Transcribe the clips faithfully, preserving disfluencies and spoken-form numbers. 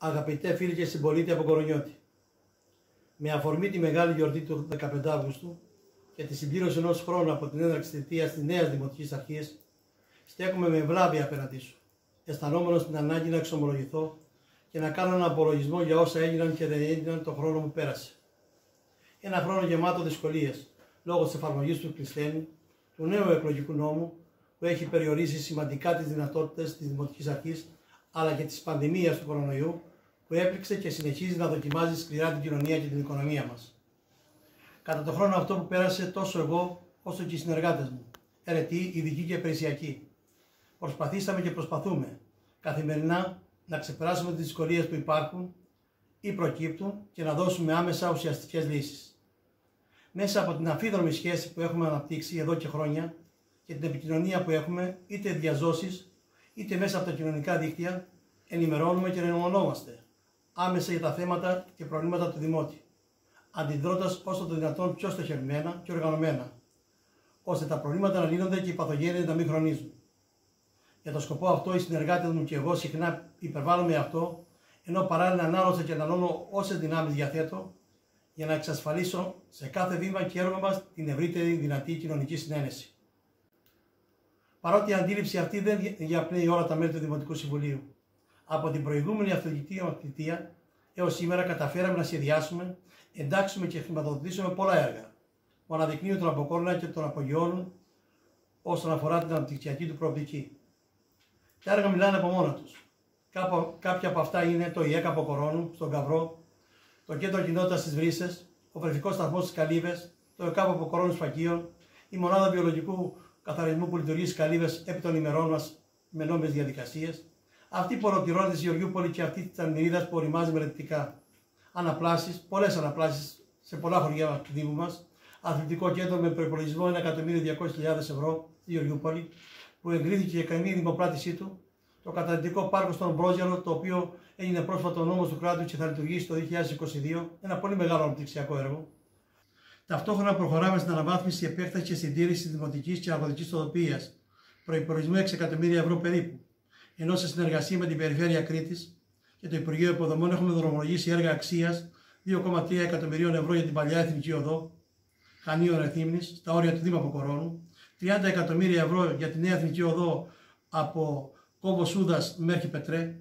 Αγαπητέ φίλοι και συμπολίτε από Κορονιώτη, με αφορμή τη μεγάλη γιορτή του δεκαπέντε Αυγούστου και τη συμπλήρωση ενός χρόνου από την έναρξη της θητείας της νέας Δημοτικής Αρχής, στέκομαι με ευλάβεια απέναντί σου, αισθανόμενος την ανάγκη να εξομολογηθώ και να κάνω έναν απολογισμό για όσα έγιναν και δεν έγιναν τον χρόνο που πέρασε. Ένα χρόνο γεμάτο δυσκολίες λόγω της εφαρμογής του Κλεισθένη, του νέου εκλογικού νόμου που έχει περιορίσει σημαντικά τις δυνατότητες της Δημοτικής Αρχής, αλλά και της πανδημίας του κορονοϊού που έπληξε και συνεχίζει να δοκιμάζει σκληρά την κοινωνία και την οικονομία μας. Κατά τον χρόνο αυτό που πέρασε, τόσο εγώ όσο και οι συνεργάτες μου, αιρετοί, ειδικοί και υπηρεσιακοί, προσπαθήσαμε και προσπαθούμε καθημερινά να ξεπεράσουμε τις δυσκολίες που υπάρχουν ή προκύπτουν και να δώσουμε άμεσα ουσιαστικές λύσεις. Μέσα από την αμφίδρομη σχέση που έχουμε αναπτύξει εδώ και χρόνια και την επικοινωνία που έχουμε, είτε διαζώσεις είτε μέσα από τα κοινωνικά δίκτυα, ενημερώνουμε και ενημερωνόμαστε άμεσα για τα θέματα και προβλήματα του Δημότη, αντιδρώντας όσο το δυνατόν πιο στοχευμένα και οργανωμένα, ώστε τα προβλήματα να λύνονται και οι παθογένειες να μην χρονίζουν. Για τον σκοπό αυτό, οι συνεργάτες μου και εγώ συχνά υπερβάλλουμε αυτό, ενώ παράλληλα ανάλωσα και αναλώνω όσες δυνάμεις διαθέτω για να εξασφαλίσω σε κάθε βήμα και έργο μας την ευρύτερη δυνατή κοινωνική συνένεση. Παρότι η αντίληψη αυτή δεν διαπνέει όλα τα μέλη του Δημοτικού Συμβουλίου, από την προηγούμενη αυτοδιοικητική θητεία έως σήμερα καταφέραμε να σχεδιάσουμε, εντάξουμε και χρηματοδοτήσουμε πολλά έργα που αναδεικνύουν τον αποκόρνα και τον απογειώνουν όσον αφορά την αναπτυξιακή του προοπτική. Τα έργα μιλάνε από μόνα τους. Κάποια από αυτά είναι το ΙΕΚ από Κορώνου, στον Καβρό, το κέντρο κοινότητας στις Βρύσσες, ο βρεφικός σταθμός στις Καλύβες, το ΕΚΑΠ από Κορώνου Σφακίων, η μονάδα βιολογικού καθαρισμού που λειτουργεί στις Καλύβες επί των ημερών μας με νόμιμες διαδικασίες, αυτή που ολοκληρώνεται στη Γεωργιούπολη και αυτή τη Αλμυρίδας που οριμάζει μελετητικά. Αναπλάσεις, πολλές αναπλάσεις σε πολλά χωριά του Δήμου μας, αθλητικό κέντρο με προϋπολογισμό ένα εκατομμύριο διακόσιες χιλιάδες ευρώ στη Γεωργιούπολη, που εγκρίθηκε και κάνει η δημοπράτησή του, το καταδυτικό πάρκο στον Μπρόζερο, το οποίο έγινε πρόσφατο νόμος του κράτους και θα λειτουργήσει το δύο χιλιάδες είκοσι δύο, ένα πολύ μεγάλο αναπτυξιακό έργο. Ταυτόχρονα προχωράμε στην αναβάθμιση, επέκταση και συντήρηση της δημοτικής και αγροτικής οδοποιίας, προϋπολογισμό έξι εκατομμύρια ευρώ περίπου, ενώ σε συνεργασία με την Περιφέρεια Κρήτης και το Υπουργείο Υποδομών έχουμε δρομολογήσει έργα αξίας δύο κόμμα τρία εκατομμυρίων ευρώ για την παλιά Εθνική Οδό Χανίων Εθήμνης, στα όρια του Δήμου από Κορώνου, τριάντα εκατομμύρια ευρώ για τη νέα Εθνική Οδό από Κόβο Σούδας μέχρι Πετρέ,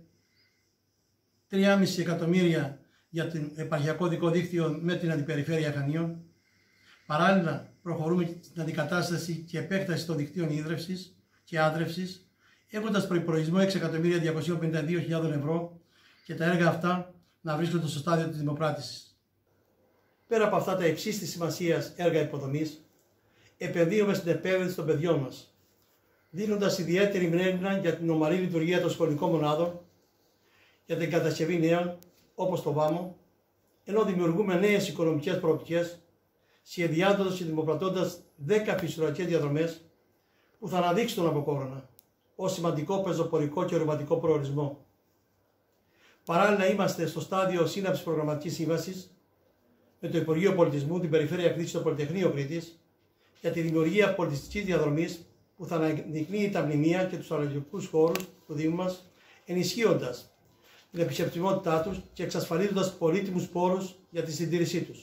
τρία κόμμα πέντε εκατομμύρια για το επαρχιακό δικό δίκτυο με την Αντιπεριφέρεια Χανίων. Παράλληλα, προχωρούμε στην αντικατάσταση και επέκταση των δικτύων ίδρυυσης και άδρευσης, έχοντας προϋπολογισμό έξι εκατομμύρια διακόσιες πενήντα δύο χιλιάδες ευρώ και τα έργα αυτά να βρίσκονται στο στάδιο της δημοπράτησης. Πέρα από αυτά τα υψής της σημασίας έργα υποδομής, επενδύουμε στην επένδυση των παιδιών μας, δίνοντας ιδιαίτερη μνήμη για την ομαλή λειτουργία των σχολικών μονάδων, για την κατασκευή νέων, όπως το ΒΑΜΟ, ενώ δημιουργούμε νέες οικονομικές προοπτικές, σχεδιάζοντας και δημοπρατώντας δέκα φυσιολογικές διαδρομές που θα αναδείξουν τον Αποκόρονα ως σημαντικό πεζοπορικό και ορειβατικό προορισμό. Παράλληλα, είμαστε στο στάδιο σύναψης προγραμματικής σύμβασης με το Υπουργείο Πολιτισμού, την Περιφέρεια Κρήτης και το Πολυτεχνείο Κρήτης για τη δημιουργία πολιτιστικής διαδρομής που θα αναδεικνύει τα μνημεία και τους αλληλογικούς χώρους του Δήμου μας, ενισχύοντας την επισκεψιμότητά τους και εξασφαλίζοντας πολύτιμους πόρους για τη συντήρησή τους.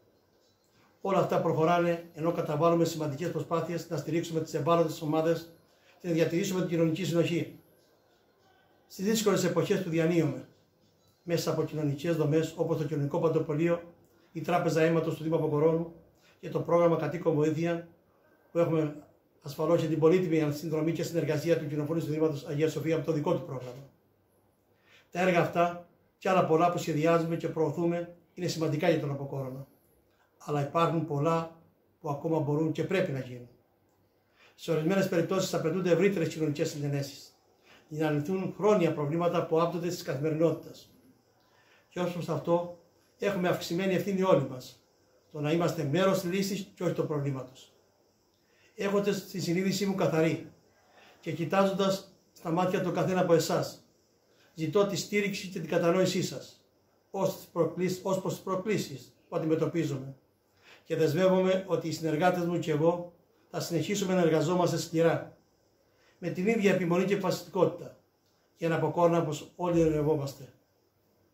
Όλα αυτά προχωράνε ενώ καταβάλουμε σημαντικές προσπάθειες να στηρίξουμε τις ευάλωτες ομάδες και να διατηρήσουμε την κοινωνική συνοχή. Στις δύσκολες εποχές που διανύουμε, μέσα από κοινωνικές δομές όπως το Κοινωνικό Παντοπολείο, η Τράπεζα Αίματος του Δήμου Αποκορώνου και το πρόγραμμα Κατοίκων Βοήθεια, που έχουμε ασφαλώς και την πολύτιμη συνδρομή και συνεργασία του Κοινοβουλίου του Δήματος Αγία Σοφία από το δικό του πρόγραμμα. Τα έργα αυτά και άλλα πολλά που σχεδιάζουμε και προωθούμε είναι σημαντικά για τον Αποκόρονα. Αλλά υπάρχουν πολλά που ακόμα μπορούν και πρέπει να γίνουν. Σε ορισμένες περιπτώσεις απαιτούνται ευρύτερες κοινωνικές συνενέσεις για να λυθούν χρόνια προβλήματα που άπτονται της καθημερινότητας. Και ως προς αυτό έχουμε αυξημένη ευθύνη όλοι μας, το να είμαστε μέρος της λύσης και όχι του προβλήματος. Έχοντας τη συνείδησή μου καθαρή και κοιτάζοντας στα μάτια του καθένα από εσάς, ζητώ τη στήριξη και την κατανόησή σας ως προς τις προκλήσεις που αντιμετωπίζουμε και δεσμεύομαι ότι οι συνεργάτες μου και εγώ θα συνεχίσουμε να εργαζόμαστε σκληρά με την ίδια επιμονή και αποφασιστικότητα για να αποκόρνα όπως όλοι ονειρευόμαστε.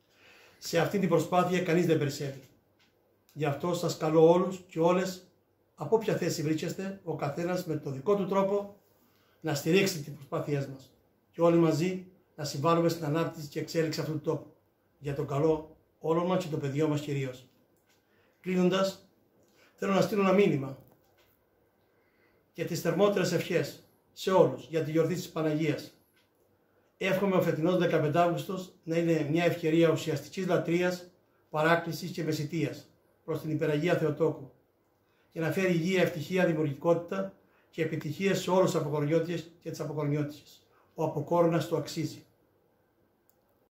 Σε αυτή την προσπάθεια κανείς δεν περισσεύει. Γι' αυτό σας καλώ όλους και όλες, από όποια θέση βρίσκεστε, ο καθένας με το δικό του τρόπο, να στηρίξετε τις προσπάθειές μας. Και όλοι μαζί να συμβάλλουμε στην ανάπτυξη και εξέλιξη αυτού του τόπου. Για τον καλό όλων μας και των παιδιών μας κυρίως. Κλείνοντας, θέλω να στείλω ένα μήνυμα και τις θερμότερες ευχές σε όλους για τη γιορτή της Παναγίας. Εύχομαι ο φετινός δεκαπέντε Αύγουστος να είναι μια ευκαιρία ουσιαστικής λατρείας, παράκλησης και μεσητείας προς την Υπεραγία Θεοτόκου και να φέρει υγεία, ευτυχία, δημιουργικότητα και επιτυχίες σε όλους τους αποκορνιώτες και τις αποκορνιώτισσες. Ο Αποκόρνας το αξίζει.